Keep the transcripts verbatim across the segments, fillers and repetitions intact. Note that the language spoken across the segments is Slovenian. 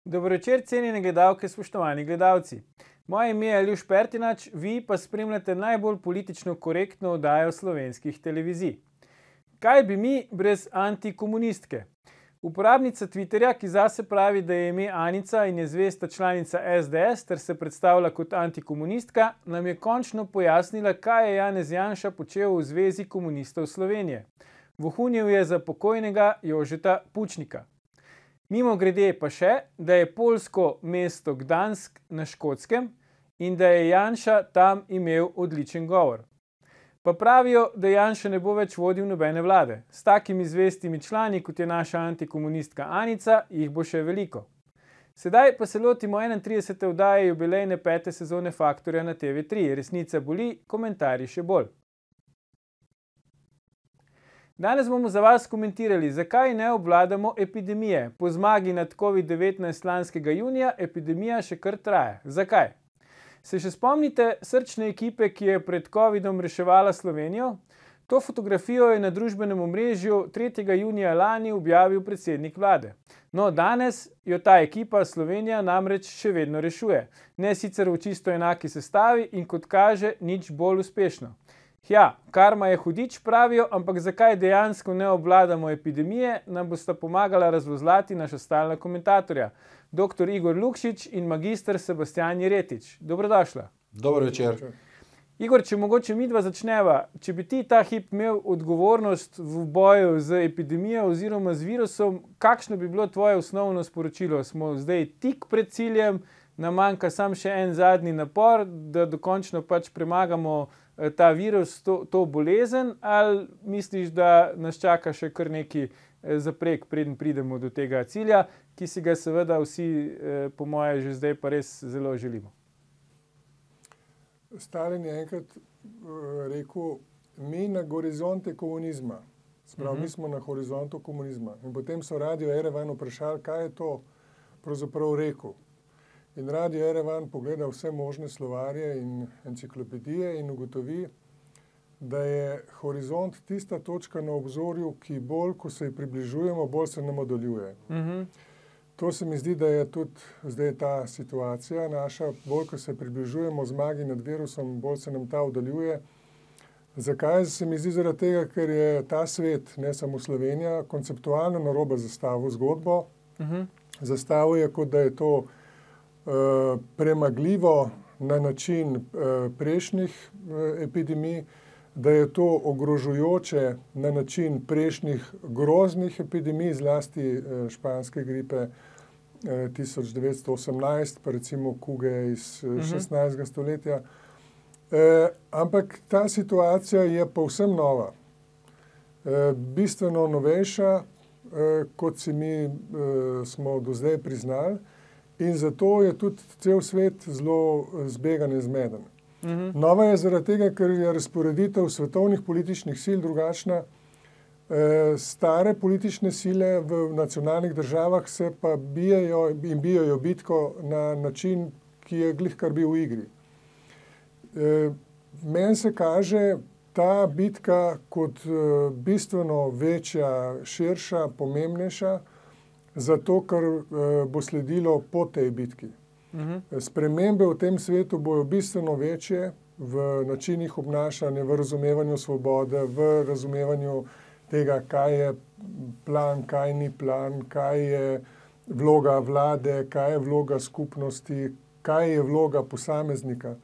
Dobro večer, cenjene gledalke, spoštovani gledalci. Moje ime je Aljuš Pertinač, vi pa spremljate najbolj politično korektno oddajo slovenskih televizij. Kaj bi mi brez antikomunistke? Uporabnica Twitterja, ki zase pravi, da je ime Anica in je zvesta članica es de es ter se predstavlja kot antikomunistka, nam je končno pojasnila, kaj je Janez Janša počel v Zvezi komunistov Slovenije. Vohunil je za pokojnega Jožeta Pučnika. Mimogrede pa še, da je poljsko mesto Gdansk na Škotskem in da je Janša tam imel odličen govor. Pa pravijo, da Janša ne bo več vodil nobene vlade. S takimi zvestimi člani, kot je naša antikomunistka Anica, jih bo še veliko. Sedaj pa se lotimo enaintridesete oddaje jubilejne pete sezone Faktorja na te ve tri. Resnica boli, komentarji še bolj. Danes bomo za vas komentirali, zakaj ne obvladamo epidemije. Po zmagi nad covid devetnajst lanskega junija epidemija še kar traja. Zakaj? Se še spomnite srčne ekipe, ki je pred covidom reševala Slovenijo? To fotografijo je na družbenem omrežju tretjega junija lani objavil predsednik vlade. No, danes jo ta ekipa Slovenija namreč še vedno rešuje. Ne sicer v čisto enaki sestavi in kot kaže nič bolj uspešno. Ja, karma je hudič, pravijo, ampak zakaj dejansko ne obvladamo epidemije, nam bosta pomagala razvozlati naša stalna komentatorja, doktor Igor Lukšič in magister Sebastijan Jeretič. Dobrodošla. Dober večer. Igor, če mogoče midva začneva, če bi ti ta hip imel odgovornost v boju z epidemijo oziroma z virusom, kakšno bi bilo tvoje osnovno sporočilo? Smo zdaj tik pred ciljem, nam manjka samo še en zadnji napor, da dokončno pač premagamo ta virus, to, to bolezen, ali misliš, da nas čaka še kar neki zaprek, preden pridemo do tega cilja, ki si ga seveda vsi, po moje, že zdaj pa res zelo želimo? Stalin je enkrat rekel, mi na horizonte komunizma. Sprav, uh-huh. Mi smo na horizontu komunizma. In potem so Radio Erevan vprašali, kaj je to pravzaprav rekel. In Radio Erevan pogleda vse možne slovarje in enciklopedije in ugotovi, da je horizont tista točka na obzorju, ki bolj, ko se ji približujemo, bolj se nam oddaljuje. Uh-huh. To se mi zdi, da je tudi zdaj ta situacija naša, bolj, ko se približujemo zmagi nad virusom, bolj se nam ta oddaljuje. Zakaj? Se mi zdi zaradi tega, ker je ta svet, ne samo Slovenija, konceptualno narobe zastavil zgodbo. Uh-huh. Zastavil je, kot da je to Uh, premagljivo na način uh, prejšnjih uh, epidemij, da je to ogrožujoče na način prejšnjih groznih epidemij, zlasti uh, španske gripe uh, tisoč devetsto osemnajst, pa recimo kuge iz uh, šestnajstega stoletja. Uh, ampak ta situacija je povsem nova, uh, bistveno novejša, uh, kot si mi uh, smo do zdaj priznali. In zato je tudi cel svet zelo zbegan in zmeden. Uh-huh. Nova je zaradi tega, ker je razporeditev svetovnih političnih sil drugačna. E, stare politične sile v nacionalnih državah se pa bijajo in bijajo bitko na način, ki je glih kar bil v igri. E, meni se kaže ta bitka kot e, bistveno večja, širša, pomembnejša, zato, ker uh, bo sledilo po tej bitki. Uh-huh. Spremembe v tem svetu bojo bistveno večje v načinih obnašanja, v razumevanju svobode, v razumevanju tega, kaj je plan, kaj ni plan, kaj je vloga vlade, kaj je vloga skupnosti, kaj je vloga posameznika.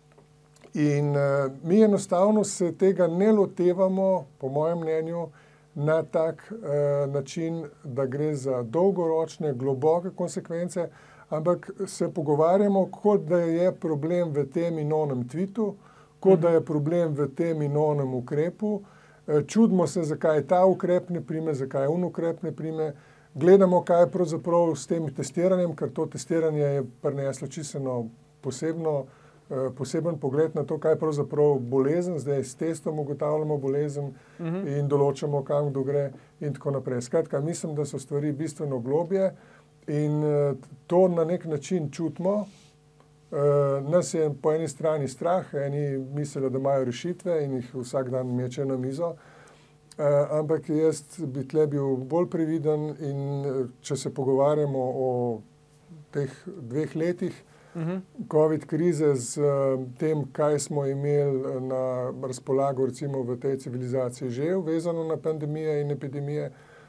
In uh, mi enostavno se tega ne lotevamo, po mojem mnenju, na tak uh, način, da gre za dolgoročne, globoke konsekvence, ampak se pogovarjamo, kot da je problem v tem in onem tvitu, kot da je problem v tem in onem ukrepu. Čudimo se, zakaj ta ukrep ne prime, zakaj un ukrep ne prime. Gledamo, kaj je pravzaprav s tem testiranjem, ker to testiranje je prineslo čisto posebno poseben pogled na to, kaj je pravzaprav bolezen, zdaj s testom ugotavljamo bolezen uh-huh. in določamo, kam kdo gre in tako naprej. Skratka, mislim, da so stvari bistveno globje in to na nek način čutimo. Nas je po eni strani strah, eni mislijo, da imajo rešitve in jih vsak dan mečejo na mizo, ampak jaz bi tle bil bolj previden in če se pogovarjamo o teh dveh letih Mhm. COVID krize z uh, tem, kaj smo imeli na razpolago recimo v tej civilizaciji že vezano na pandemije in epidemije,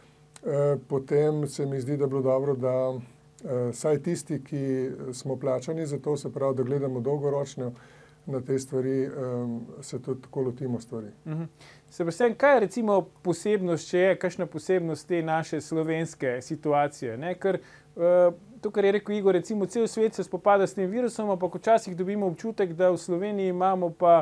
uh, potem se mi zdi, da bi bilo dobro, da uh, saj tisti, ki smo plačani za to, se pravi, da gledamo dolgoročno na te stvari, um, se tudi tako lotimo stvari. Mhm. Sebastian, kaj je recimo posebnost, če je kakšna posebnost te naše slovenske situacije? Ne? Ker uh, to, kar je rekel Igor, recimo cel svet se spopada s tem virusom, ampak včasih dobimo občutek, da v Sloveniji imamo pa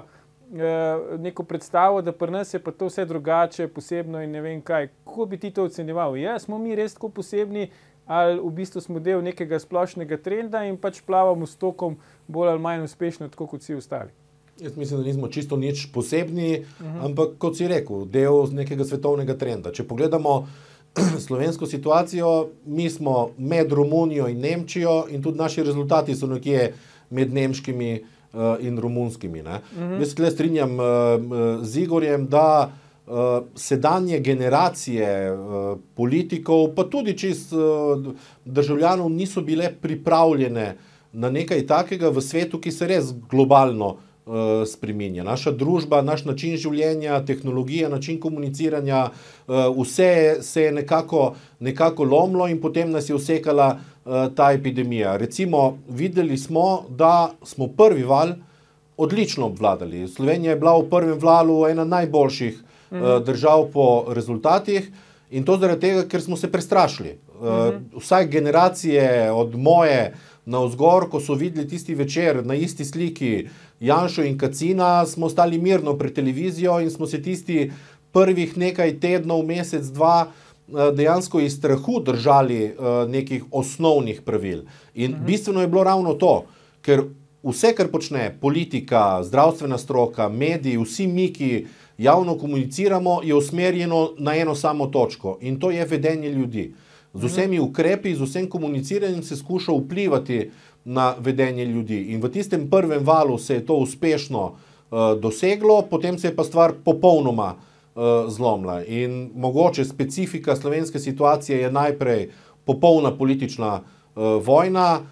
uh, neko predstavo, da pri nas je pa to vse drugače, posebno in ne vem kaj. Kako bi ti to ocenjeval? Ja, smo mi res tako posebni, ali v bistvu smo del nekega splošnega trenda in pač plavamo s tokom bolj ali manj uspešno, tako kot vsi ostali? Jaz mislim, da nismo čisto nič posebni, uh-huh. ampak kot si rekel, del nekega svetovnega trenda. Če pogledamo slovensko situacijo, mi smo med Romunijo in Nemčijo in tudi naši rezultati so nekje med nemškimi uh, in romunskimi. Ne? Uh-huh. Jaz se tle strinjam uh, z Igorjem, da Uh, sedanje generacije uh, politikov, pa tudi čist uh, državljanov niso bile pripravljene na nekaj takega v svetu, ki se res globalno uh, spreminja. Naša družba, naš način življenja, tehnologija, način komuniciranja, uh, vse se je nekako, nekako lomilo in potem nas je usekala uh, ta epidemija. Recimo, videli smo, da smo prvi val odlično obvladali. Slovenija je bila v prvem valu ena najboljših Uh-huh. držav po rezultatih in to zaradi tega, ker smo se prestrašili. Uh-huh. Vsaj generacije od moje navzgor, ko so videli tisti večer na isti sliki Janšo in Kacina, smo stali mirno pred televizijo in smo se tisti prvih nekaj tednov, mesec, dva dejansko iz strahu držali nekih osnovnih pravil. In uh-huh. bistveno je bilo ravno to, ker vse, kar počne politika, zdravstvena stroka, mediji, vsi mi, ki javno komuniciramo, je usmerjeno na eno samo točko in to je vedenje ljudi. Z vsemi ukrepi, z vsem komuniciranjem se skuša vplivati na vedenje ljudi in v tistem prvem valu se je to uspešno uh, doseglo, potem se je pa stvar popolnoma uh, zlomila in mogoče specifika slovenske situacije je najprej popolna politična uh, vojna,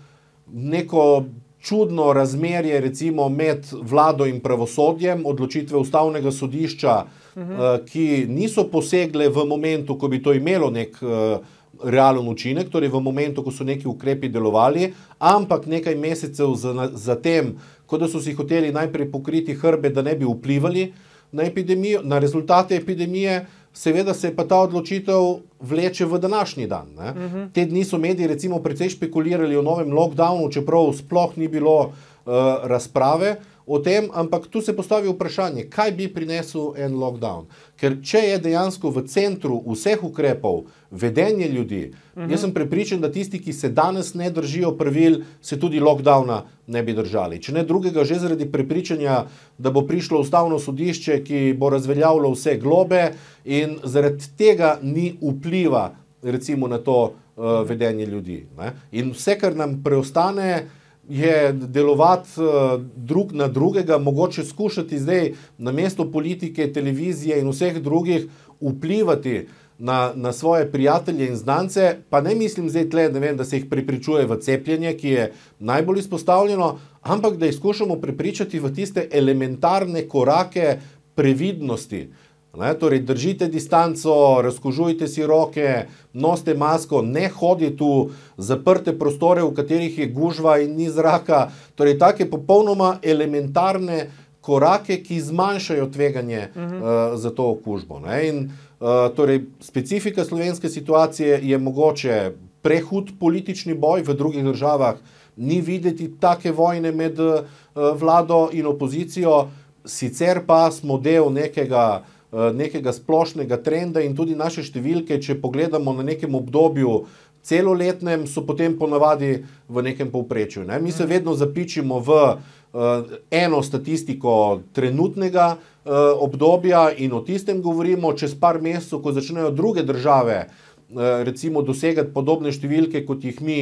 neko čudno razmerje recimo med vlado in pravosodjem, odločitve ustavnega sodišča, uh-huh. ki niso posegle v momentu, ko bi to imelo nek uh, realen učinek, torej v momentu, ko so neki ukrepi delovali, ampak nekaj mesecev za, za tem, ko da so si hoteli najprej pokriti hrbe, da ne bi vplivali na epidemijo, na rezultate epidemije, seveda se pa ta odločitev vleče v današnji dan. Ne? Uh-huh. Te dni so mediji recimo precej špekulirali o novem lockdownu, čeprav sploh ni bilo uh, razprave o tem, ampak tu se postavi vprašanje, kaj bi prinesel en lockdown. Ker če je dejansko v centru vseh ukrepov vedenje ljudi, uh-huh. jaz sem prepričan, da tisti, ki se danes ne držijo pravil, se tudi lockdowna ne bi držali. Če ne drugega, že zaradi prepričanja, da bo prišlo ustavno sodišče, ki bo razveljavilo vse globe in zaradi tega ni vpliva recimo na to uh, vedenje ljudi. Ne? In vse, kar nam preostane, je delovati uh, drug na drugega, mogoče skušati zdaj na mesto politike, televizije in vseh drugih vplivati na, na svoje prijatelje in znance, pa ne mislim zdaj tle, ne vem, da se jih prepričuje v cepljenje, ki je najbolj izpostavljeno, ampak da jih skušamo prepričati v tiste elementarne korake previdnosti. Ne, torej, držite distanco, razkužujte si roke, nosite masko, ne hodite v zaprte prostore, v katerih je gužva in ni zraka. Torej, take popolnoma elementarne korake, ki zmanjšajo tveganje uh-huh. uh, za to okužbo. Ne. In uh, torej, specifika slovenske situacije je mogoče prehud politični boj, v drugih državah ni videti take vojne med uh, vlado in opozicijo, sicer pa smo del nekega nekega splošnega trenda in tudi naše številke, če pogledamo na nekem obdobju celoletnem, so potem ponavadi v nekem povprečju. Ne? Mi se vedno zapičimo v uh, eno statistiko trenutnega uh, obdobja in o tistem govorimo, čez par mesecev, ko začnejo druge države uh, recimo dosegati podobne številke, kot jih mi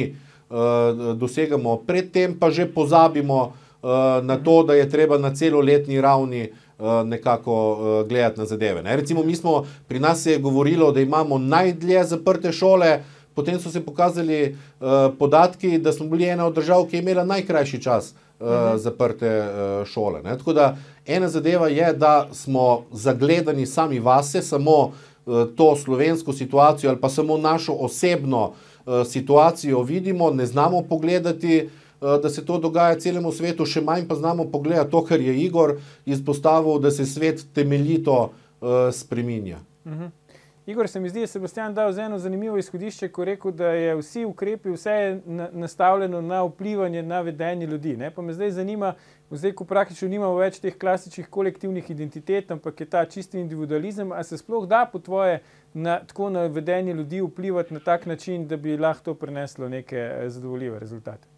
uh, dosegamo predtem, pa že pozabimo uh, na to, da je treba na celoletni ravni nekako gledati na zadeve. Ne? Recimo, mi smo, pri nas se je govorilo, da imamo najdlje zaprte šole, potem so se pokazali uh, podatki, da smo bili ena od držav, ki je imela najkrajši čas uh, uh-huh. zaprte uh, šole. Ne? Tako da ena zadeva je, da smo zagledani sami vase, samo uh, to slovensko situacijo ali pa samo našo osebno uh, situacijo vidimo, ne znamo pogledati, uh, da se to dogaja celemu svetu, še manj pa znamo pogledati to, kar je Igor izpostavil, da se svet temeljito uh, spreminja. Uh-huh. Igor, se mi zdi, da je Sebastian dal z eno zanimivo izhodišče, ko je rekel, da je vsi ukrepi, vse je na, nastavljeno na vplivanje na vedenje ljudi. Ne? Pa me zdaj zanima, zdaj, ko praktično nimamo več teh klasičnih kolektivnih identitet, ampak je ta čisti individualizem, a se sploh da po tvoje na, tako na vedenje ljudi vplivati na tak način, da bi lahko to prineslo neke zadovoljive rezultate?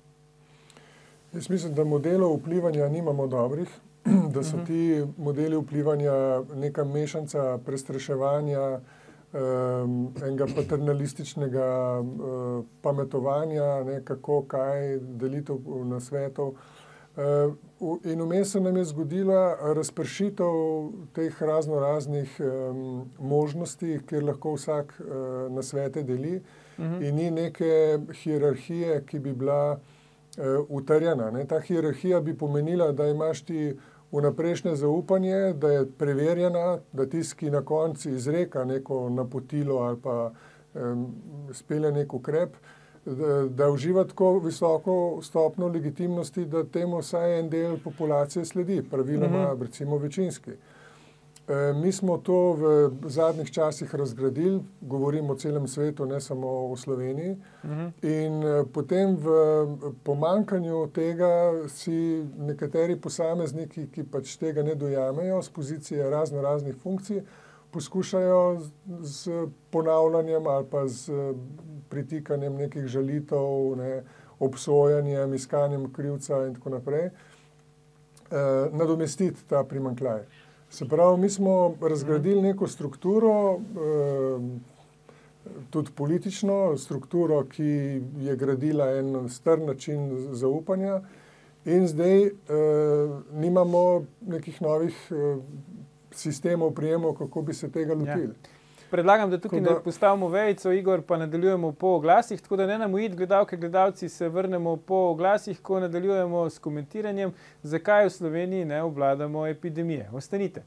Jaz mislim, da modelov vplivanja nimamo dobrih, da so ti modeli vplivanja neka mešanca prestraševanja, Um, enega paternalističnega uh, pametovanja, ne, kako, kaj, delitev na svetov. Uh, in vmes se nam je zgodila razpršitev teh razno raznih um, možnosti, kjer lahko vsak uh, na svete deli uh-huh. in ni neke hierarhije, ki bi bila uh, utrjena. Ne. Ta hierarhija bi pomenila, da imaš ti vnaprejšnje zaupanje, da je preverjena, da tisti, ki na koncu izreka neko napotilo ali pa um, spelje nek ukrep, da, da uživa tako visoko stopnjo legitimnosti, da temu vsaj en del populacije sledi, praviloma mm-hmm. recimo večinski. E, mi smo to v zadnjih časih razgradili, govorim o celem svetu, ne samo o Sloveniji. Mm-hmm. In e, potem v pomanjkanju tega si nekateri posamezniki, ki pač tega ne dojamejo z pozicije razno raznih funkcij, poskušajo z, z ponavljanjem ali pa z pritikanjem nekih žalitev, ne, obsojanjem, iskanjem krivca in tako naprej, e, nadomestiti ta primanjkljaj. Se pravi, mi smo razgradili neko strukturo, eh, tudi politično strukturo, ki je gradila en star način zaupanja in zdaj eh, nimamo nekih novih eh, sistemov prijemov, kako bi se tega lotili. Ja. Predlagam, da tukaj da... postavimo vejico, Igor, pa nadaljujemo po oglasih, tako da ne nam ujiti, gledalke, gledalci, se vrnemo po oglasih, ko nadaljujemo s komentiranjem, zakaj v Sloveniji ne obvladamo epidemije. Ostanite.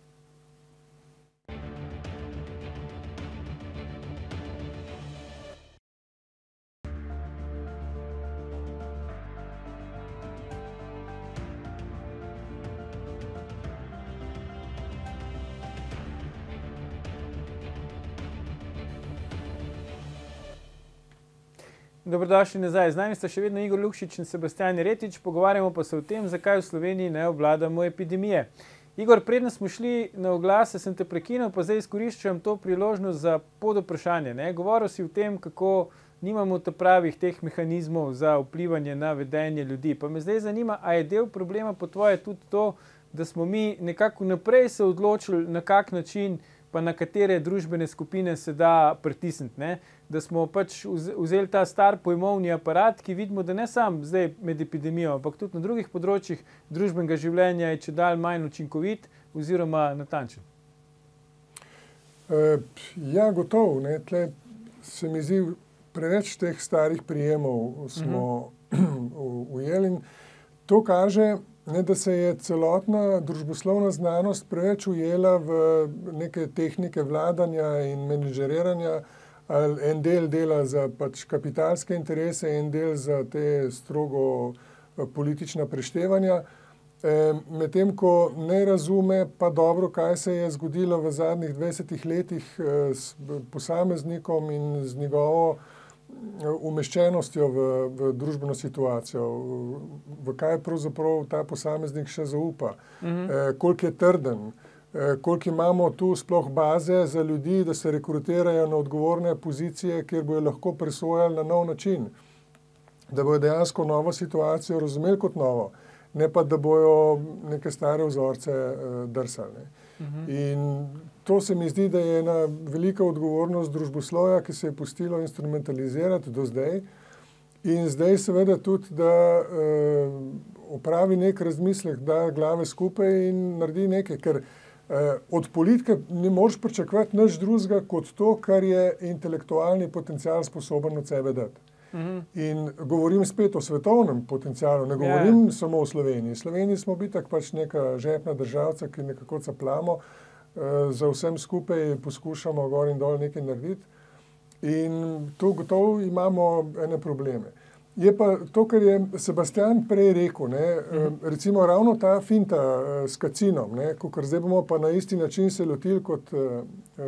Dobrodošli nazaj. Z nami sta še vedno Igor Lukšič in Sebastian Jeretič. Pogovarjamo pa se o tem, zakaj v Sloveniji ne obvladamo epidemije. Igor, predno smo šli na oglase, sem te prekinil, pa zdaj izkoriščam to priložnost za podvprašanje. Govoril si o tem, kako nimamo ta pravih teh mehanizmov za vplivanje na vedenje ljudi. Pa me zdaj zanima, a je del problema po tvoje tudi to, da smo mi nekako naprej se odločili, na kak način pa na katere družbene skupine se da pritisniti, ne? Da smo pač vzeli ta star pojmovni aparat, ki vidimo, da ne samo zdaj med epidemijo, ampak tudi na drugih področjih družbenega življenja je čedalje manj učinkovit oziroma natančen. Uh, ja, gotovo. Ne? Tle se mi zdi, preveč teh starih prijemov smo uh-huh. ujeli. To kaže, ne, da se je celotna družboslovna znanost preveč ujela v neke tehnike vladanja in menedžeriranja, en del dela za pač kapitalske interese, en del za te strogo politična preštevanja, e, medtem ko ne razume pa dobro, kaj se je zgodilo v zadnjih dvajsetih letih s posameznikom in z njegovo umeščenostjo v, v družbeno situacijo, v kaj pravzaprav ta posameznik še zaupa, mm-hmm. e, koliko je trden, e, koliko imamo tu sploh baze za ljudi, da se rekrutirajo na odgovorne pozicije, kjer bojo lahko presojali na nov način, da bojo dejansko novo situacijo razumeli kot novo, ne pa da bojo neke stare vzorce e, drsali. Mm-hmm. In to se mi zdi, da je ena velika odgovornost družboslovja, ki se je pustilo instrumentalizirati do zdaj. In zdaj seveda tudi, da eh, opravi nek razmislek, da glave skupaj in naredi nekaj. Ker Od politike ne moreš pričakovati nič drugega kot to, kar je intelektualni potencial sposoben od sebe dati. Uh-huh. In govorim spet o svetovnem potencialu, ne govorim yeah. samo o Sloveniji. V Sloveniji smo bitak pač neka žepna državca, ki nekako caplamo, za vsem skupaj poskušamo gor in dol nekaj narediti. In to gotovo imamo ene probleme. Je pa to, kar je Sebastian prej rekel, ne, uh-huh. recimo ravno ta finta s Kacinom, ne, kakor zdaj bomo pa na isti način se lotili kot uh,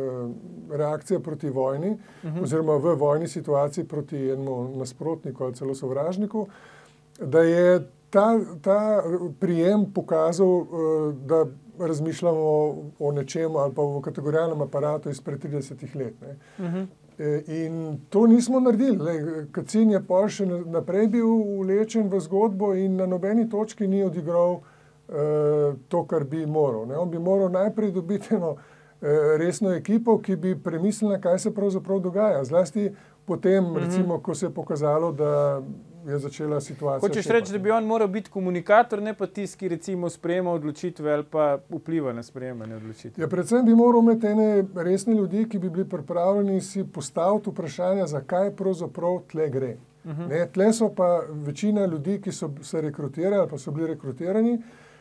reakcija proti vojni, uh-huh. oziroma v vojni situaciji proti enemu nasprotniku ali celo sovražniku, da je ta, ta prijem pokazal, uh, da razmišljamo o, o nečem ali pa v kategorijalnem aparatu izpred tridesetih let. Ne. Uh-huh. In to nismo naredili. Kacin je pa še naprej bil vlečen v zgodbo in na nobeni točki ni odigral uh, to, kar bi moral. Ne? On bi moral najprej dobiti eno uh, resno ekipo, ki bi premislila, kaj se pravzaprav dogaja. Zlasti potem, mm-hmm. recimo, ko se je pokazalo, da je začela situacija. Hočeš reči, da bi on moral biti komunikator, ne pa tisti, ki recimo sprejema odločitve ali pa vpliva na sprejemanje odločitve. Ja, predvsem bi moral imeti ene resne ljudi, ki bi bili pripravljeni si postaviti vprašanja, zakaj pravzaprav tle gre. Uh-huh. Ne, tle so pa večina ljudi, ki so se rekrutirali ali pa so bili rekrutirani,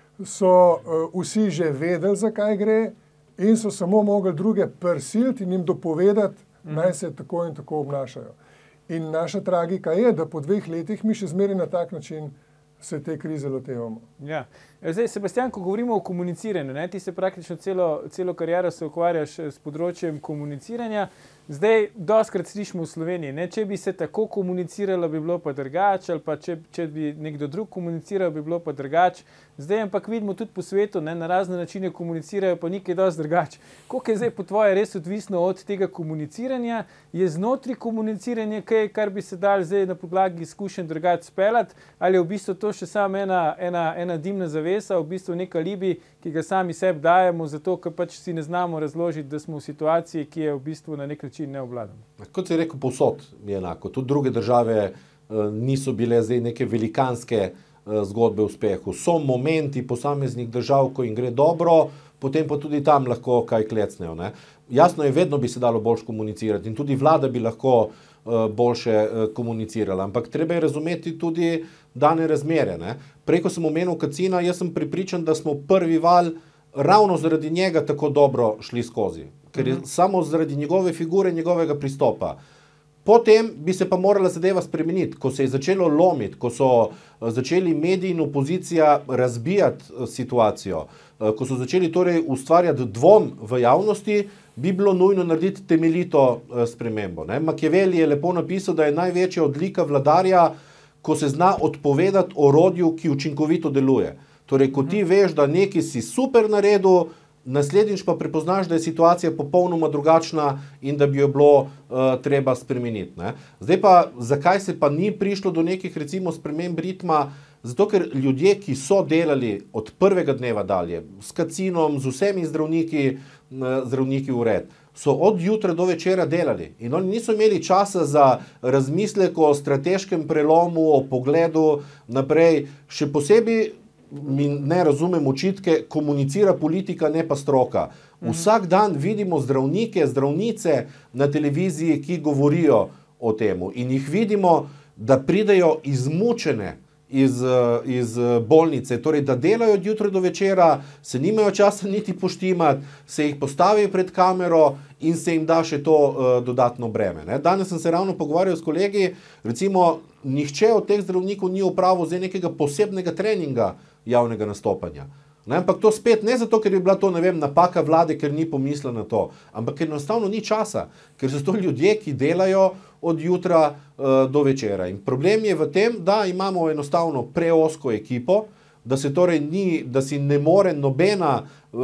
so uh, vsi že vedeli, zakaj gre in so samo mogli druge prisiliti in jim dopovedati, uh-huh. naj se tako in tako obnašajo. In naša tragika je, da po dveh letih mi še zmeraj na tak način se te krize lotevamo. Ja. Zdaj, Sebastian, ko govorimo o komuniciranju, ne, ti se praktično celo, celo kariero se ukvarjaš s področjem komuniciranja. Zdaj, dostikrat slišimo v Sloveniji, ne, če bi se tako komuniciralo, bi bilo pa drugače, ali pa če, če bi nekdo drug komuniciral, bi bilo pa drugače. Zdaj, ampak vidimo tudi po svetu, ne, na razne načine komunicirajo, pa nekaj dosti drugače. Koliko je zdaj po tvoje res odvisno od tega komuniciranja? Je znotraj komuniciranja kaj, kar bi se dal zdaj na podlagi izkušenj drugače speljati, ali je v bistvu to še samo ena, ena, ena dimna zavesa, v bistvu nek alibi, ki ga sami sebi dajemo, zato ker pač si ne znamo razložiti, da smo v situaciji, ki je v bistvu na nek način neobvladana. Kot si rekel, povsod je enako. Tudi druge države uh, niso bile zdaj neke velikanske uh, zgodbe o uspehu. So momenti posameznih držav, ko jim gre dobro, potem pa tudi tam lahko kaj klecnejo. Ne? Jasno je, vedno bi se dalo boljše komunicirati in tudi vlada bi lahko uh, boljše uh, komunicirala. Ampak treba je razumeti tudi dane razmere. Ne? Prej, ko sem omenil Kacina, jaz sem prepričan, da smo prvi val ravno zaradi njega tako dobro šli skozi. Ker je samo zaradi njegove figure, njegovega pristopa. Potem bi se pa morala zadeva spremeniti, ko se je začelo lomiti, ko so začeli mediji in opozicija razbijati situacijo, ko so začeli torej ustvarjati dvom v javnosti, bi bilo nujno narediti temeljito spremembo. Ne? Machiavelli je lepo napisal, da je največja odlika vladarja, ko se zna odpovedati orodju, ki učinkovito deluje. Torej, ko ti veš, da nekaj si super naredil, naslednjič pa prepoznaš, da je situacija popolnoma drugačna in da bi jo bilo uh, treba spremeniti. Ne? Zdaj pa, zakaj se pa ni prišlo do nekih recimo sprememb ritma? Zato, ker ljudje, ki so delali od prvega dneva dalje, s Kacinom, z vsemi zdravniki, uh, zdravniki ured, so od jutra do večera delali in oni niso imeli časa za razmislek o strateškem prelomu, o pogledu naprej, še posebej mi ne razumem očitke, komunicira politika, ne pa stroka. Vsak dan vidimo zdravnike, zdravnice na televiziji, ki govorijo o temu in jih vidimo, da pridejo izmučene iz, iz bolnice, torej da delajo od jutra do večera, se nimajo časa niti poštimati, se jih postavijo pred kamero in se jim da še to uh, dodatno breme. Ne? Danes sem se ravno pogovarjal s kolegi, recimo, nihče od teh zdravnikov ni opravil zdaj nekega posebnega treninga javnega nastopanja. Ne, ampak to spet ne zato, ker je bila to, ne vem, napaka vlade, ker ni pomisla na to, ampak ker enostavno ni časa, ker so to ljudje, ki delajo od jutra uh, do večera. In problem je v tem, da imamo enostavno preosko ekipo, da se torej ni, da si ne more nobena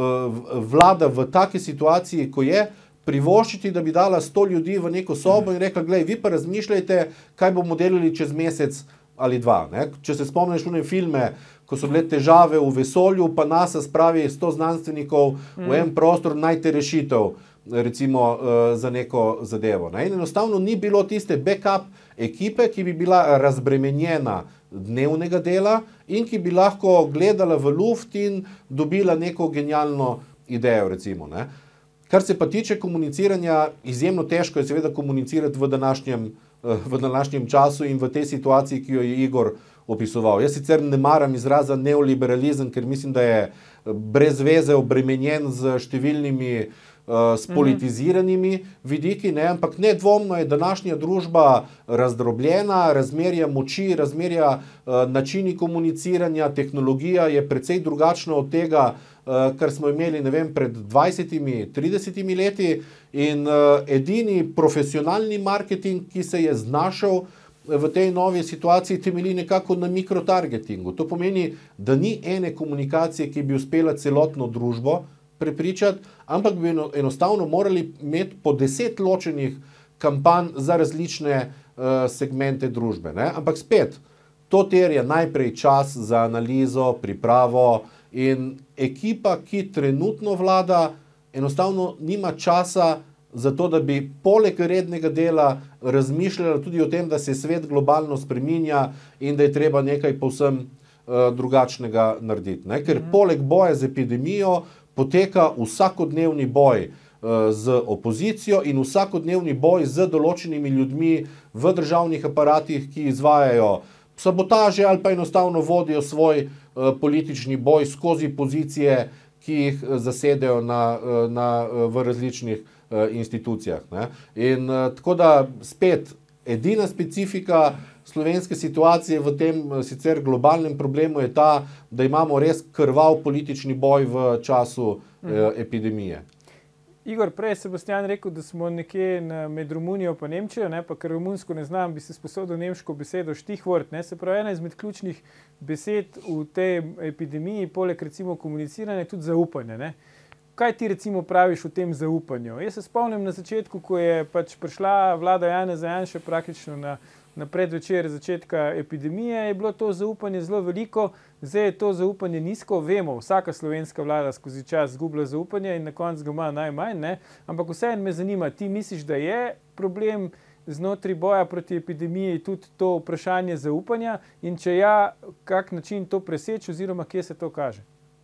uh, vlada v taki situaciji, ko je, privoščiti, da bi dala sto ljudi v neko sobo in rekla, glej, vi pa razmišljajte, kaj bomo delali čez mesec ali dva. Ne? Če se spomniš v filme, ko so bile težave v vesolju, pa NASA spravi sto znanstvenikov mm. v en prostor, najte rešitev, recimo uh, za neko zadevo. Ne? In enostavno ni bilo tiste backup ekipe, ki bi bila razbremenjena dnevnega dela in ki bi lahko gledala v luft in dobila neko genialno idejo, recimo. Ne. Kar se pa tiče komuniciranja, izjemno težko je seveda komunicirati v današnjem, v današnjem času in v tej situaciji, ki jo je Igor opisoval. Jaz sicer ne maram izraza neoliberalizem, ker mislim, da je brez veze obremenjen z številnimi spolitiziranimi vidiki, ne, ampak nedvomno je današnja družba razdrobljena, razmerja moči, razmerja uh, načini komuniciranja, tehnologija je precej drugačna od tega, uh, kar smo imeli, ne vem, pred dvajsetimi, tridesetimi leti in uh, edini profesionalni marketing, ki se je znašel v tej novi situaciji, temelji nekako na mikrotargetingu. To pomeni, da ni ene komunikacije, ki bi uspela celotno družbo prepričati, ampak bi enostavno morali imeti po deset ločenih kampanj za različne uh, segmente družbe. Ne? Ampak spet, to terja najprej čas za analizo, pripravo in ekipa, ki trenutno vlada, enostavno nima časa za to, da bi poleg rednega dela razmišljala tudi o tem, da se svet globalno spreminja in da je treba nekaj povsem uh, drugačnega narediti. Ne? Ker mm-hmm. poleg boja z epidemijo poteka vsakodnevni boj uh, z opozicijo in vsakodnevni boj z določenimi ljudmi v državnih aparatih, ki izvajajo sabotaže ali pa enostavno vodijo svoj uh, politični boj skozi pozicije, ki jih zasedejo na, uh, na, uh, v različnih uh, institucijah. Ne? In uh, tako da spet edina specifika slovenske situacije v tem sicer globalnem problemu je ta, da imamo res krvav politični boj v času eh, epidemije. Igor, prej je Sebastian rekel, da smo nekje na, med Romunijo pa Nemčijo, ne, pa ker romunsko ne znam, bi se sposodil nemško besedo štichwort, ne, se pravi ena izmed ključnih besed v tej epidemiji, poleg recimo komuniciranja, je tudi zaupanje. Ne. Kaj ti recimo praviš o tem zaupanju? Jaz se spomnim na začetku, ko je pač prišla vlada Janeza Janše praktično na na predvečer začetka epidemije, je bilo to zaupanje zelo veliko, zdaj je to zaupanje nizko, vemo, vsaka slovenska vlada skozi čas zgubila zaupanje in na koncu ga ima najmanj, ne? Ampak vseeno me zanima, ti misliš, da je problem znotraj boja proti epidemiji tudi to vprašanje zaupanja in če ja, kak način to preseči oziroma kje se to kaže?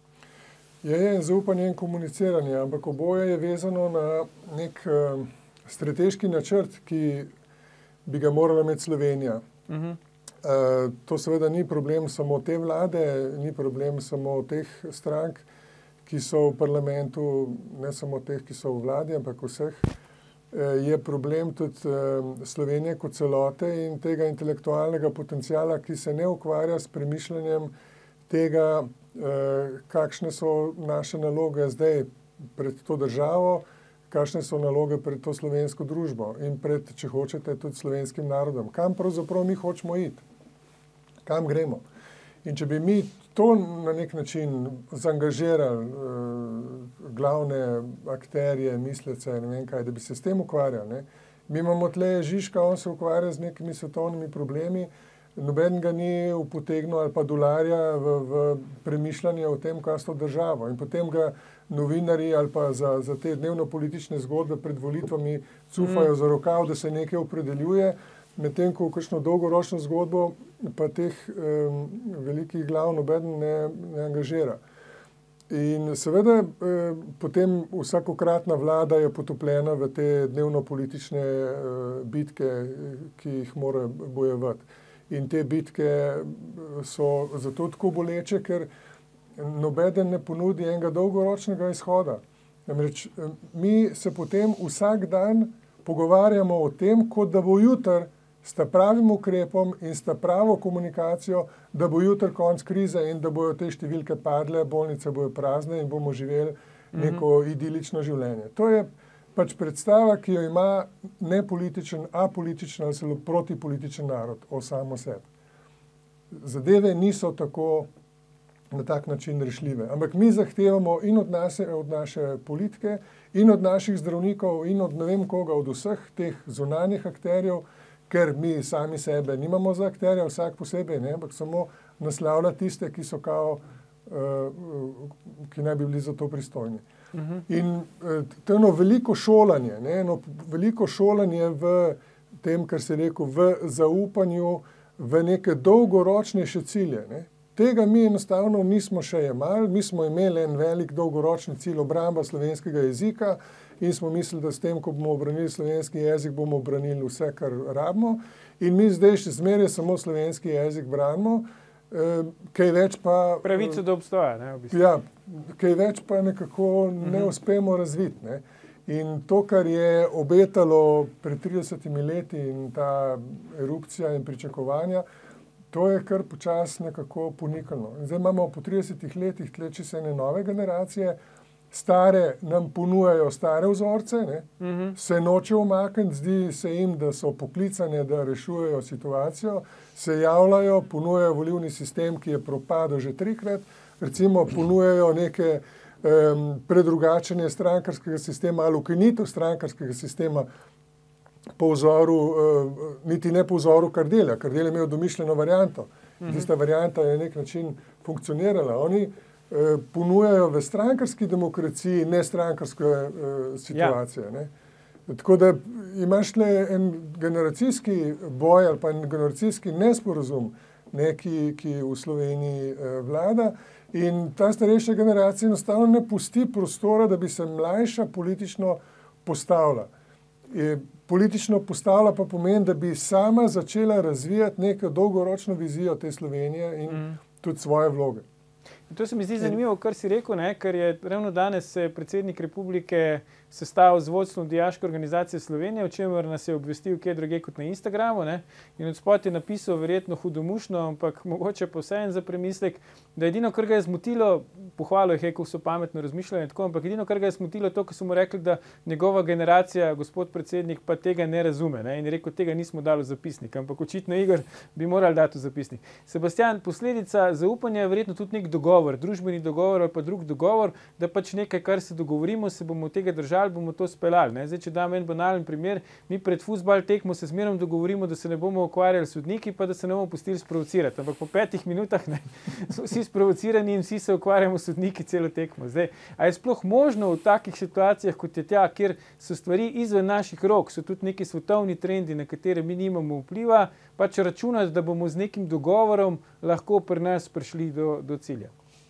Je, je zaupanje in komuniciranje, ampak oboje je vezano na nek uh, strateški načrt, ki bi ga morala imeti Slovenija. Uh-huh. Uh, to seveda ni problem samo te vlade, ni problem samo teh strank, ki so v parlamentu, ne samo teh, ki so v vladi, ampak vseh. Uh, je problem tudi uh, Slovenije kot celote in tega intelektualnega potenciala, ki se ne ukvarja s premišljanjem tega, uh, kakšne so naše naloge zdaj pred to državo, kakšne so naloge pred to slovensko družbo in pred, če hočete, tudi slovenskim narodom. Kam pravzaprav mi hočemo iti? Kam gremo? In če bi mi to na nek način zaangažirali, eh, glavne akterje, mislece, ne vem kaj, da bi se s tem ukvarjali. Ne? Mi imamo tle Žižka, on se ukvarja z nekimi svetovnimi problemi, noben ga ni upotegnil ali pa dolarja v, v premišljanje o tem, kaj s to državo. In potem ga novinari ali pa za, za te dnevno politične zgodbe pred volitvami cufajo mm. za rokav, da se nekaj opredeljuje, medtem ko v kakšno dolgoročno zgodbo pa teh um, velikih glav noben ne, ne angažira. In seveda eh, potem vsakokratna vlada je potopljena v te dnevno politične eh, bitke, ki jih mora bojevati. In te bitke so zato tako boleče, ker nobeden ne ponudi enega dolgoročnega izhoda. Namreč mi se potem vsak dan pogovarjamo o tem, kot da bo jutri s ta pravim ukrepom in s ta pravo komunikacijo, da bo jutri konc krize in da bojo te številke padle, bolnice bojo prazne in bomo živeli neko mm-hmm. idilično življenje. To je pač predstava, ki jo ima nepolitičen, apolitičen ali celo protipolitičen narod o samo sebi. Zadeve niso tako na tak način rešljive. Ampak mi zahtevamo in od, nas, od naše politike, in od naših zdravnikov, in od ne vem koga, od vseh teh zunanjih akterjev, ker mi sami sebe nimamo za akterja, vsak posebej, ne, ampak samo naslavlja tiste, ki so kao, uh, ki naj bi bili za to pristojni. Uh-huh. In uh, to je eno veliko šolanje, ne, eno veliko šolanje v tem, kar se rekel, v zaupanju, v neke dolgoročnejše cilje, ne. Tega mi enostavno nismo še jemali, mi smo imeli en velik dolgoročni cilj obramba slovenskega jezika in smo mislili, da s tem, ko bomo obranili slovenski jezik, bomo obranili vse, kar rabimo. In mi zdaj še zmeraj samo slovenski jezik branimo, eh, kaj več pa... Pravico do obstoja, ne? V bistvu. Ja, kaj več pa nekako ne uspemo razviti, ne. In to, kar je obetalo pred tridesetimi leti in ta erupcija in pričakovanja, to je kar počasi nekako ponikalo. Zdaj imamo po tridesetih letih tle čisto ene nove generacije, stare nam ponujajo stare vzorce, ne? Uh-huh. Se noče umakniti, zdi se jim, da so poklicane, da rešujejo situacijo, se javljajo, ponujajo volilni sistem, ki je propadel že trikrat, recimo ponujajo neke um, predrugačenje strankarskega sistema ali ukinitev strankarskega sistema po vzoru, uh, niti ne po vzoru Kardelja. Kardelj je imel domišljeno varianto. Uh-huh. Tista varianta je na nek način funkcionirala. Oni ponujajo v strankarski demokraciji nestrankarske uh, situacije. Ja. Ne? Tako da imaš le en generacijski boj ali pa en generacijski nesporazum, ne, ki, ki v Sloveniji uh, vlada in ta starejša generacija enostavno ne pusti prostora, da bi se mlajša politično postavila. Je, politično postavila pa pomeni, da bi sama začela razvijati neko dolgoročno vizijo te Slovenije in mm. tudi svoje vloge. To se mi zdi zanimivo, kar si rekel, ne? Ker je ravno danes se predsednik republike sestavil z vodstvom Dijaške organizacije Slovenije, o čemer nas je obvestil kje druge kot na Instagramu, ne? In odspod je napisal verjetno hudomušno, ampak mogoče pa vseeno za premislek, da edino, kar ga je zmotilo, pohvalil je, kako so pametno razmišljali in tako, ampak edino, kar ga je zmotilo, to, ko so mu rekli, da njegova generacija, gospod predsednik, pa tega ne razume, ne? In je rekel, tega nismo dali v zapisnik, ampak očitno Igor bi morali dati v zapisnik. Sebastian, posledica zaupanja je verjetno tudi nek dogovor, družbeni dogovor ali pa drug dogovor, da pač nekaj, kar se dogovorimo, se bomo tega držali, bomo to speljali. Ne? Zdaj, če dam en banalen primer, mi pred fuzbal tekmo se zmerom dogovorimo, da se ne bomo ukvarjali s sodniki, pa da se ne bomo pustili sprovocirati. Ampak po petih minutah ne, so vsi sprovocirani in vsi se ukvarjamo s sodniki celo tekmo. Zdaj, a je sploh možno v takih situacijah, kot je tja, kjer so stvari izven naših rok, so tudi neki svetovni trendi, na katere mi nimamo vpliva, pač računati, da bomo z nekim dogovorom lahko pri nas prišli do, do cilja.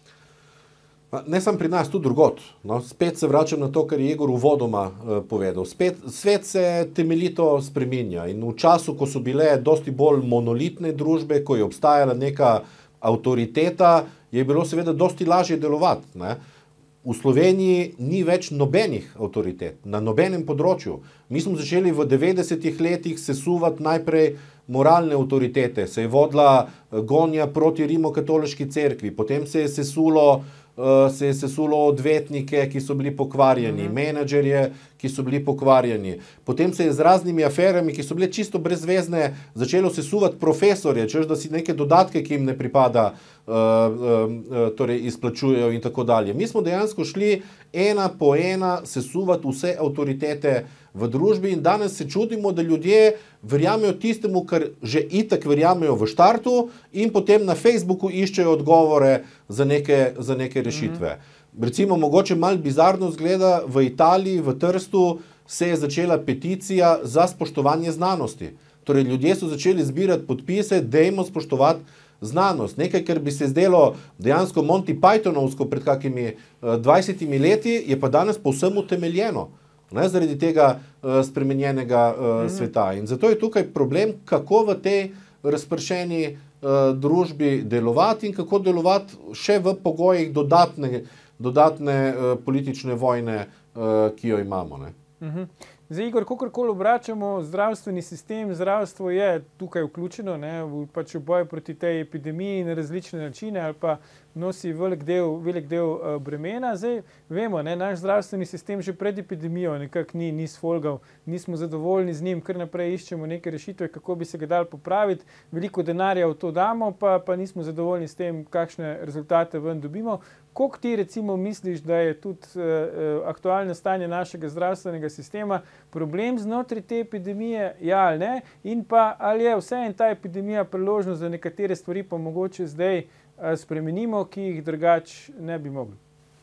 Ne samo pri nas, tudi drugot. No, spet se vračam na to, kar je Igor uvodoma uh, povedal. Spet, svet se temeljito spreminja in v času, ko so bile dosti bolj monolitne družbe, ko je obstajala neka avtoriteta, je bilo seveda dosti lažje delovati. Ne? V Sloveniji ni več nobenih avtoritet, na nobenem področju. Mi smo začeli v devetdesetih letih sesuvati najprej moralne avtoritete, se je vodila gonja proti rimokatoliški cerkvi, potem se je sesulo Uh, se je sesulo odvetnike, ki so bili pokvarjeni, mm-hmm. menedžerje, ki so bili pokvarjeni. Potem se je z raznimi aferami, ki so bile čisto brezvezne, začelo sesuvati profesorje, češ da si neke dodatke, ki jim ne pripada, uh, uh, torej izplačujejo in tako dalje. Mi smo dejansko šli ena po ena sesuvati vse avtoritete v družbi in danes se čudimo, da ljudje verjamejo tistemu, kar že itak verjamejo v štartu in potem na Facebooku iščejo odgovore za neke, za neke rešitve. Mm-hmm. Recimo, mogoče malo bizarno zgleda, v Italiji, v Trstu se je začela peticija za spoštovanje znanosti. Torej, ljudje so začeli zbirati podpise, dajmo spoštovati znanost. Nekaj, kar bi se zdelo dejansko Monty Pythonovsko pred kakimi uh, dvajsetimi leti, je pa danes povsem utemeljeno. Ne, zaradi tega uh, spremenjenega uh, mm-hmm. sveta. In zato je tukaj problem, kako v tej razpršeni uh, družbi delovati in kako delovati še v pogojih dodatne, dodatne uh, politične vojne, uh, ki jo imamo. Ne. Mm-hmm. Zdaj, Igor, kakorkoli obračamo, zdravstveni sistem, zdravstvo je tukaj vključeno, ne, v, pač v boj proti tej epidemiji na različne načine ali pa nosi velik del, velik del uh, bremena. Zdaj, vemo, ne, naš zdravstveni sistem že pred epidemijo nekako ni, ni sfolgal, nismo zadovoljni z njim, kar naprej iščemo neke rešitve, kako bi se ga dali popraviti, veliko denarja v to damo, pa, pa nismo zadovoljni s tem, kakšne rezultate ven dobimo. Koliko ti recimo misliš, da je tudi uh, aktualno stanje našega zdravstvenega sistema problem znotraj te epidemije, ja ali ne, in pa ali je vse en ta epidemija priložnost za nekatere stvari, pa mogoče zdaj uh, spremenimo, ki jih drugače ne bi mogli?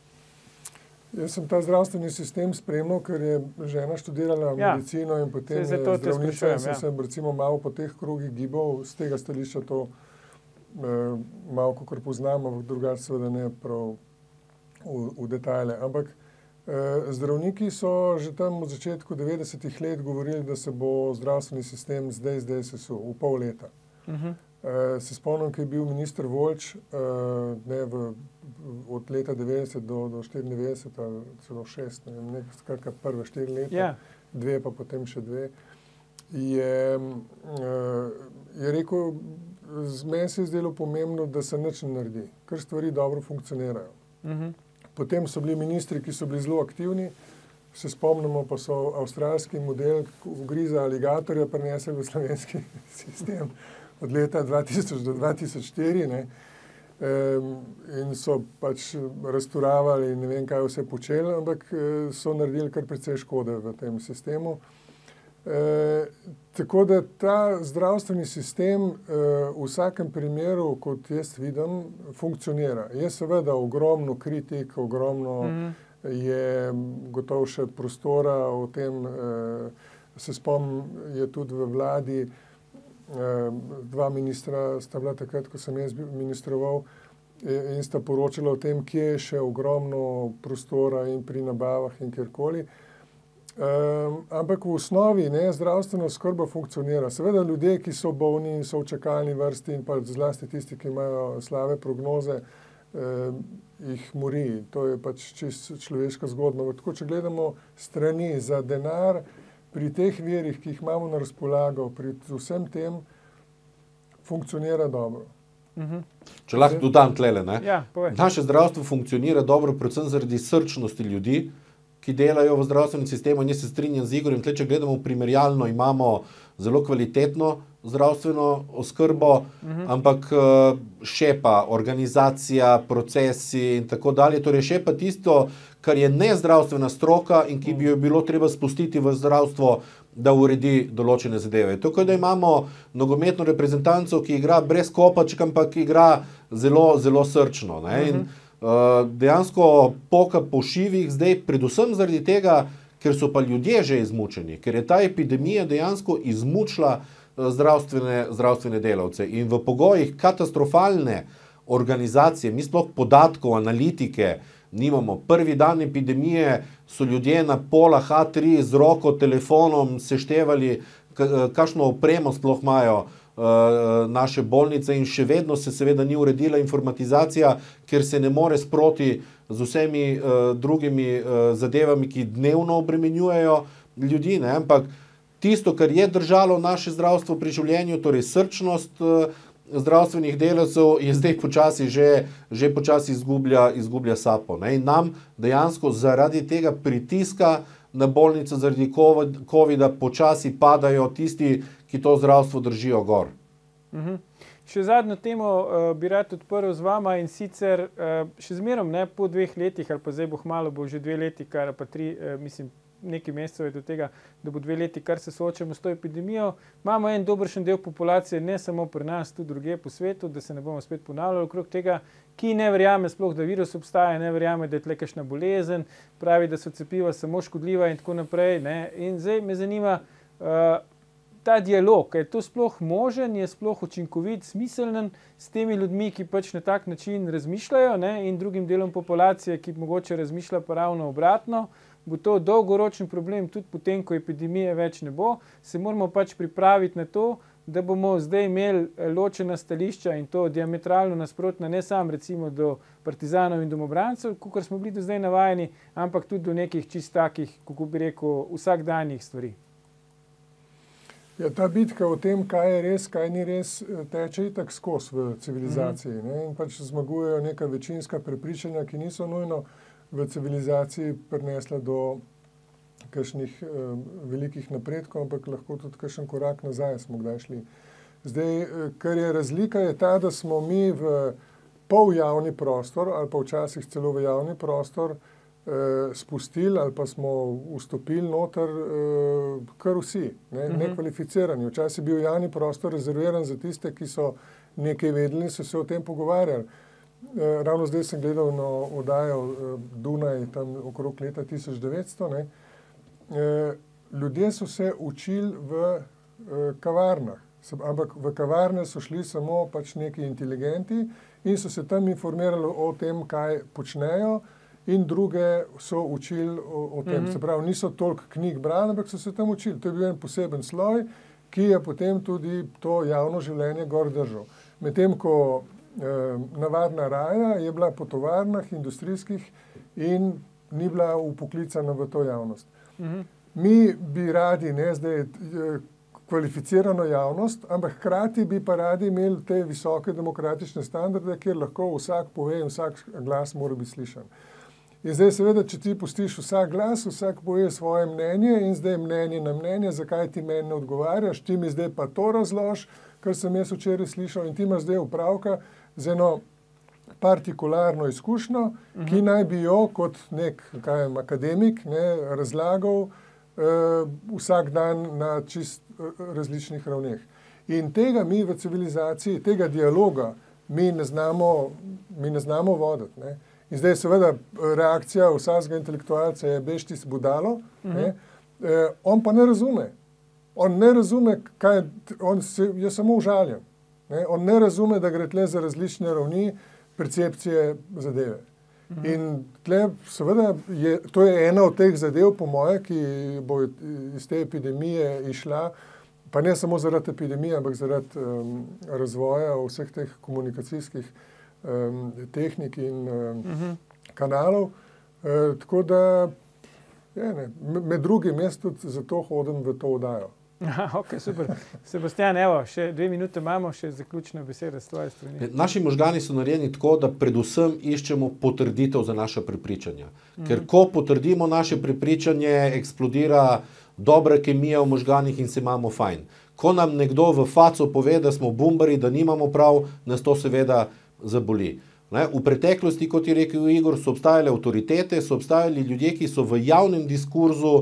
Jaz sem ta zdravstveni sistem spremljal, ker je žena študirala ja. medicino in potem je zdravnica in sem ja. se recimo malo po teh krogih gibal, z tega stališča to malo kakor poznamo, drugače seveda ne prav v, v detajle. Ampak zdravniki so že tam v začetku devetdesetih let govorili, da se bo zdravstveni sistem zdaj, zdaj sesul, v pol leta. Uh-huh. Se spomnim, ko je bil minister Voljč ne, v, od leta devetdeset do, do štiriindevetdeset ali celo šest, ne vem, nekaj skratka prve štiri leta, yeah. dve pa potem še dve, je, je rekel, z meni se je zdelo pomembno, da se nič ne naredi, ker stvari dobro funkcionirajo. Uh-huh. Potem so bili ministri, ki so bili zelo aktivni, se spomnimo, pa so avstralski model ugriza aligatorja prinesli v slovenski sistem od leta dva tisoč do dva tisoč štiri, ne, in so pač restauravali in ne vem, kaj vse počeli, ampak so naredili kar precej škode v tem sistemu. E, tako da ta zdravstveni sistem e, v vsakem primeru, kot jaz vidim, funkcionira. Je seveda ogromno kritik, ogromno mm-hmm. je gotovo še prostora o tem, e, se spomnim, je tudi v vladi e, dva ministra sta bila takrat, ko sem jaz ministroval, e, in sta poročala o tem, kje je še ogromno prostora in pri nabavah in kjerkoli. Um, ampak v osnovi ne, zdravstvena oskrba funkcionira. Seveda ljudje, ki so bolni in so v čakalni vrsti in pa zlasti tisti, ki imajo slabe prognoze, um, jih mori. To je pač čisto človeška zgodba. Tako, če gledamo strani za denar, pri teh virih, ki jih imamo na razpolago, pri vsem tem, funkcionira dobro. Uh-huh. Če lahko dodam tlele, ne? Ja, naše zdravstvo funkcionira dobro predvsem zaradi srčnosti ljudi, ki delajo v zdravstvenem sistemu, in jaz se strinjam z Igorjem, tle, če gledamo primerjalno, imamo zelo kvalitetno zdravstveno oskrbo, uh-huh. ampak še pa organizacija, procesi in tako dalje, torej še pa tisto, kar je nezdravstvena stroka in ki bi jo bilo treba spustiti v zdravstvo, da uredi določene zadeve. Tukaj, da imamo nogometno reprezentanco, ki igra brez kopačka, ampak igra zelo, zelo srčno, ne, in uh-huh. Uh, dejansko poka po šivih zdaj predvsem zaradi tega, ker so pa ljudje že izmučeni, ker je ta epidemija dejansko izmučila uh, zdravstvene, zdravstvene delavce in v pogojih katastrofalne organizacije, mi sploh podatkov, analitike nimamo. Prvi dan epidemije so ljudje na pola ha tri z roko, telefonom seštevali, kakšno opremo sploh imajo naše bolnice in še vedno se seveda ni uredila informatizacija, ker se ne more sproti z vsemi uh, drugimi uh, zadevami, ki dnevno obremenjujejo ljudi, ne? Ampak tisto, kar je držalo naše zdravstvo pri življenju, torej srčnost uh, zdravstvenih delavcev, je zdaj počasi že, že počasi izgublja, izgublja sapo, ne? In nam dejansko zaradi tega pritiska na bolnico, zaradi covida počasi padajo tisti, ki to zdravstvo držijo gor. Uh-huh. Še zadnjo temo uh, bi rad odprl z vama in sicer uh, še zmerom ne, po dveh letih, ali pa zdaj bo malo, bo že dve leti, kar pa tri, uh, mislim, nekaj mesecev je do tega, da bo dve leti, kar se soočamo s to epidemijo. Imamo en dobršen del populacije, ne samo pri nas, tudi drugje po svetu, da se ne bomo spet ponavljali okrog tega, ki ne verjame sploh, da virus obstaja, ne verjame, da je tle kakšna bolezen, pravi, da so cepiva samo škodljiva in tako naprej. Ne. In zdaj me zanima, uh, ta dialog, je to sploh možen, je sploh učinkovit, smiselnen s temi ljudmi, ki pač na tak način razmišljajo, ne, in drugim delom populacije, ki mogoče razmišlja pa ravno obratno, bo to dolgoročen problem, tudi potem, ko epidemije več ne bo, se moramo pač pripraviti na to, da bomo zdaj imeli ločena stališča in to diametralno nasprotna, ne samo recimo do partizanov in domobrancev, kakor smo bili do zdaj navajeni, ampak tudi do nekih čist takih, kako bi rekel, vsakdanjih stvari. Ja, ta bitka o tem, kaj je res, kaj ni res, teče itak skozi v civilizaciji. Ne? In pač zmagujejo neka večinska prepričanja, ki niso nujno v civilizaciji prinesla do kakšnih eh, velikih napredkov, ampak lahko tudi kakšen korak nazaj smo kdaj šli. Zdaj, kar je razlika, je ta, da smo mi v pol javni prostor ali pa včasih celo v javni prostor eh, spustili ali pa smo vstopili noter eh, kar vsi, ne, uh-huh. nekvalificirani. Včasih je bil javni prostor rezerviran za tiste, ki so nekaj vedeli in so se o tem pogovarjali. Eh, ravno zdaj sem gledal na oddajo eh, Dunaj, tam okrog leta tisoč devetsto, ne. Eh, ljudje so se učili v eh, kavarnah. Ampak v kavarne so šli samo pač neki inteligenti in so se tam informirali o tem, kaj počnejo, in druge so učili o, o tem. Mm-hmm. Se pravi, niso toliko knjig brali, ampak so se tam učili. To je bil en poseben sloj, ki je potem tudi to javno življenje gor držal. Medtem ko eh, navadna raja je bila po tovarnah industrijskih in ni bila upoklicana v to javnost. Mm-hmm. Mi bi radi, ne, zdaj kvalificirano javnost, ampak hkrati bi pa radi imeli te visoke demokratične standarde, kjer lahko vsak pove in vsak glas mora biti slišan. In zdaj seveda, če ti pustiš vsak glas, vsak pove svoje mnenje in zdaj mnenje na mnenje, zakaj ti meni ne odgovarjaš, ti mi zdaj pa to razlož, kar sem jaz včeraj slišal, in ti imaš zdaj opravka z eno partikularno izkušnjo, uh-huh. ki naj bi jo kot nek kaj, akademik ne, razlagal uh, vsak dan na čist uh, različnih ravneh. In tega mi v civilizaciji, tega dialoga, mi ne znamo, mi ne znamo voditi. Ne. In zdaj seveda reakcija vsakega intelektualca je bež ti budalo, uh-huh. ne, uh, on pa ne razume. On ne razume, kaj, on se, je samo užaljen. Ne. On ne razume, da gre tle za različne ravni percepcije zadeve. Mhm. In tle seveda je, to je ena od teh zadev, po moje, ki bo iz te epidemije išla, pa ne samo zaradi epidemije, ampak zaradi um, razvoja vseh teh komunikacijskih um, tehnik in um, mhm. kanalov. Uh, tako da, je, ne, med drugim, jaz tudi zato hodim v to oddajo. Aha, ok, super. Sebastian, evo, še dve minute imamo, še zaključne besede s tvoje strani. Naši možgani so narejeni tako, da predvsem iščemo potrditev za naše prepričanja. Ker ko potrdimo naše prepričanje, eksplodira dobra kemija v možganih in se imamo fajn. Ko nam nekdo v faco pove, da smo bumbari, da nimamo prav, nas to seveda zaboli. Ne? V preteklosti, kot je rekel Igor, so obstajale avtoritete, so obstajali ljudje, ki so v javnem diskurzu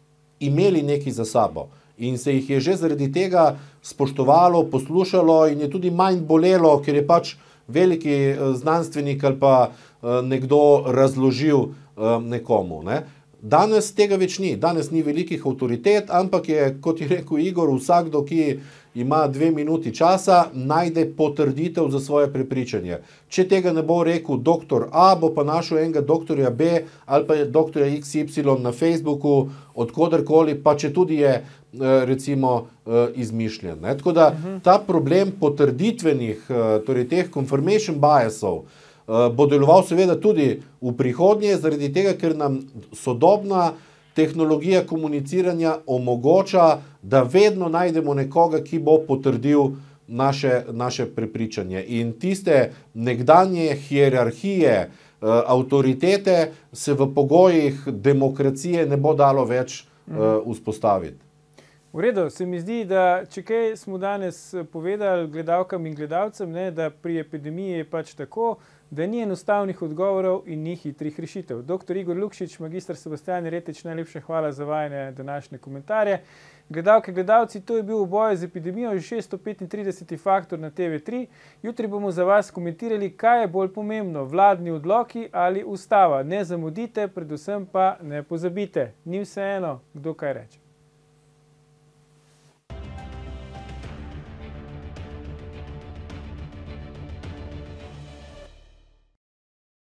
imeli nekaj za sabo. In se jih je že zaradi tega spoštovalo, poslušalo in je tudi manj bolelo, ker je pač veliki znanstvenik ali pa nekdo razložil nekomu. Ne? Danes tega več ni. Danes ni velikih avtoritet, ampak je, kot je rekel Igor, vsakdo, ki ima dve minuti časa, najde potrditev za svoje prepričanje. Če tega ne bo rekel doktor A, bo pa našel enega doktorja B ali pa je doktorja X Y na Facebooku, od koderkoli, pa če tudi je recimo izmišljen. Ne? Tako da ta problem potrditvenih, torej teh confirmation biasov, bo deloval seveda tudi v prihodnje, zaradi tega, ker nam sodobna tehnologija komuniciranja omogoča, da vedno najdemo nekoga, ki bo potrdil naše, naše prepričanje. In tiste nekdanje hierarhije, avtoritete se v pogojih demokracije ne bo dalo več vzpostaviti. V redu, se mi zdi, da če kaj smo danes povedali gledalkam in gledalcem, ne, da pri epidemiji je pač tako, da ni enostavnih odgovorov in ni hitrih rešitev. Doktor Igor Lukšič, magister Sebastian Jeretič, najlepša hvala za vajine današnje komentarje. Gledalke, gledalci, to je bil v boju z epidemijo že šeststo petintrideseti Faktor na T V tri. Jutri bomo za vas komentirali, kaj je bolj pomembno, vladni odloki ali ustava. Ne zamudite, predvsem pa ne pozabite. Ni vseeno, kdo kaj reče.